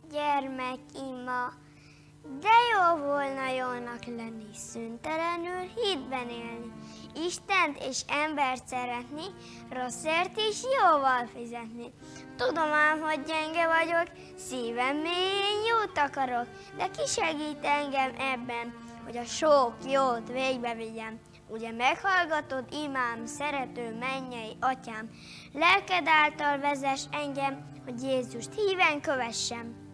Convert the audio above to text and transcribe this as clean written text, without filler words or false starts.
gyermekima, de jó volna jónak lenni, szüntelenül hitben élni, Istent és embert szeretni, rosszért is jóval fizetni. Tudom ám, hogy gyenge vagyok, szívem mélyén jót akarok, de ki segít engem ebben, hogy a sok jót végbe vigyem. Ugye meghallgatod, imám, szerető mennyei atyám, lelked által vezess engem, hogy Jézust híven kövessem.